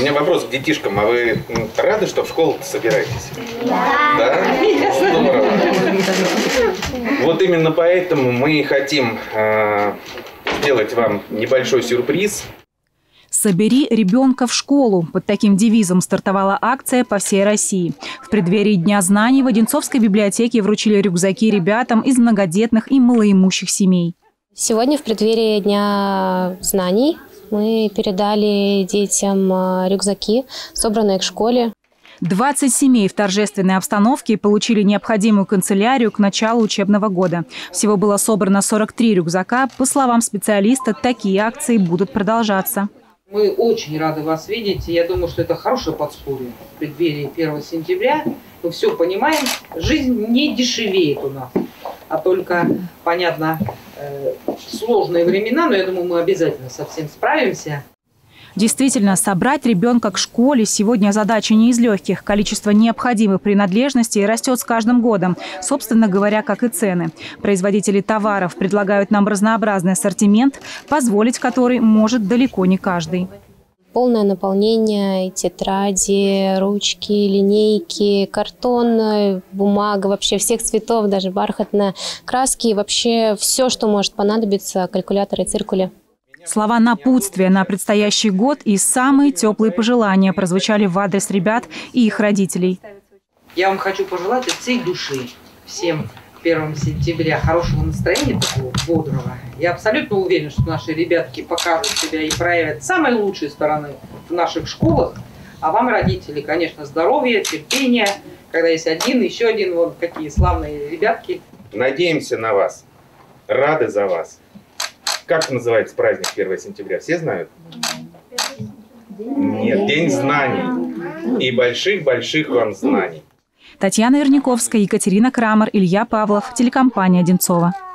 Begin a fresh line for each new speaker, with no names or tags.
меня вопрос к детишкам. А вы рады, что в школу собираетесь? Да? Здорово. Вот именно поэтому мы хотим сделать вам небольшой сюрприз.
«Собери ребенка в школу». Под таким девизом стартовала акция по всей России. В преддверии Дня знаний в Одинцовской библиотеке вручили рюкзаки ребятам из многодетных и малоимущих семей.
Сегодня в преддверии Дня знаний мы передали детям рюкзаки, собранные к школе.
20 семей в торжественной обстановке получили необходимую канцелярию к началу учебного года. Всего было собрано 43 рюкзака. По словам специалиста, такие акции будут продолжаться.
Мы очень рады вас видеть. Я думаю, что это хорошее подспорье в преддверии 1 сентября. Мы все понимаем, жизнь не дешевеет у нас, а только, понятно, сложные времена, но я думаю, мы обязательно со всем справимся.
Действительно, собрать ребенка к школе сегодня задача не из легких. Количество необходимых принадлежностей растет с каждым годом, собственно говоря, как и цены. Производители товаров предлагают нам разнообразный ассортимент, позволить который может далеко не каждый.
Полное наполнение, тетради, ручки, линейки, картон, бумага, вообще всех цветов, даже бархатные краски, вообще все, что может понадобиться, калькуляторы, циркули.
Слова напутствия на предстоящий год и самые теплые пожелания прозвучали в адрес ребят и их родителей.
Я вам хочу пожелать от всей души всем 1 сентября хорошего настроения, такого бодрого. Я абсолютно уверена, что наши ребятки покажут себя и проявят самые лучшие стороны в наших школах. А вам, родители, конечно, здоровья, терпения. Когда есть один, еще один, вот какие славные ребятки.
Надеемся на вас. Рады за вас. Как называется праздник 1 сентября? Все знают? Нет, День знаний. И больших-больших вам знаний.
Татьяна Верняковская, Екатерина Крамер, Илья Павлов, телекомпания «Одинцова».